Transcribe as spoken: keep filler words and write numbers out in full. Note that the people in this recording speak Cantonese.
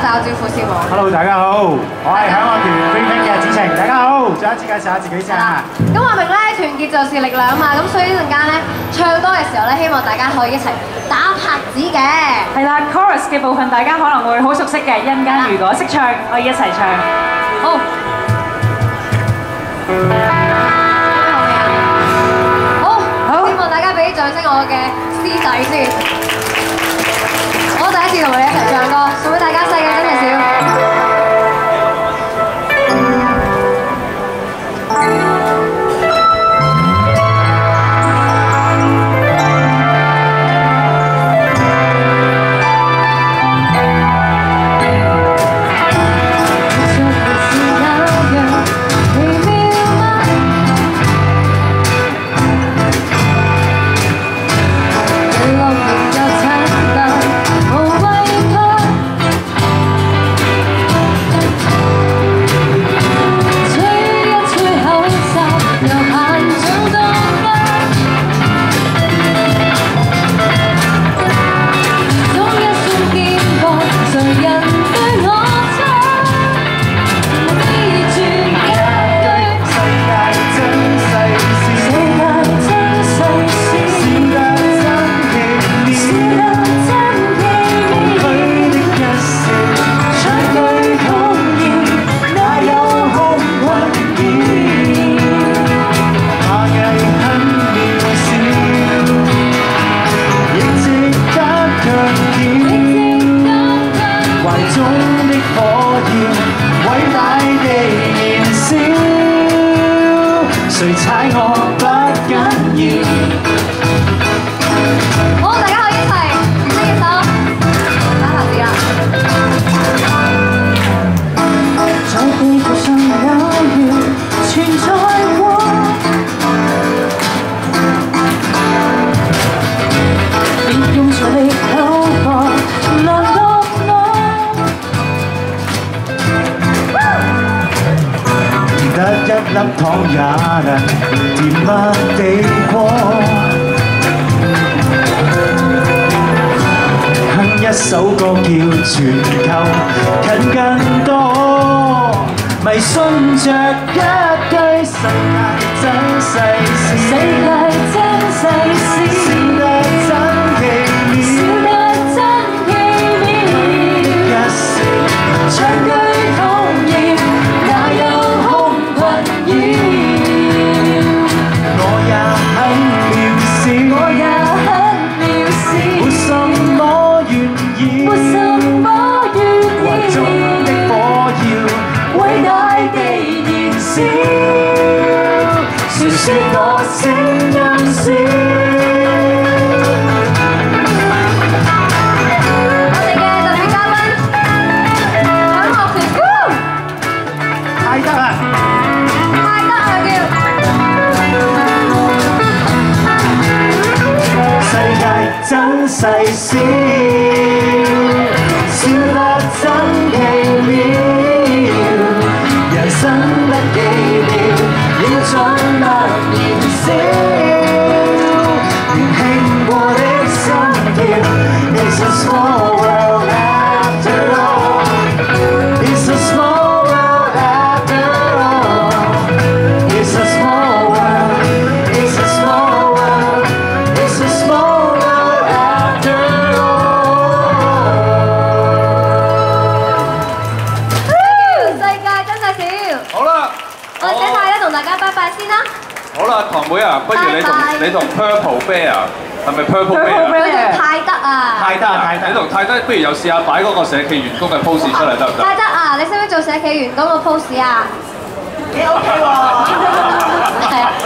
打個招呼先喎。 Hello， 大家好，我係響樂團 Freeman 嘅子晴，大家好，再一次介紹下自己先啊。 咁話明咧，團結就是力量嘛，咁所以呢陣間咧唱歌嘅時候咧，希望大家可以一齊打拍子嘅。 係啦 ，chorus 嘅部分大家可能會好熟悉嘅，一陣間如果識唱，可以一齊唱。好。好，好，希望大家俾啲掌聲我嘅師弟先。我第一次同你一齊唱歌，送俾大家世界真係少。誰踩我不緊要。好，大家可以一齊呢一首打拍子啦。在地球上有緣存在過，別用財力誘惑難落我。得一粒糖也能甜蜜地過，哼一首歌叫全球近更多，迷信着一句世界真細事，世界真細事，笑得真奇妙，笑得真奇妙，一時唱句討厭，哪有空困擾？我也很渺小，我也很渺小，沒什麼願意，沒什麼願意，懷中的火要為大地燃燒，說說我聲音小。真細笑，笑得真奇妙，人生得幾秒，要盡能燃燒，年輕過的心跳 ，It's a small world after all, It's a small world after all, It's a small world, It's a small world, It's a small大家拜拜先啦！好啦，堂妹啊，不如你同你同 Purple Bear 係咪 Purple Bear 啊？泰德啊！泰德啊！泰德！你同泰德不如又試下擺嗰個社企員工嘅 pose 出嚟得唔得？泰德啊，你識唔識做社企員工個 pose 啊？幾 OK 喎！係啊！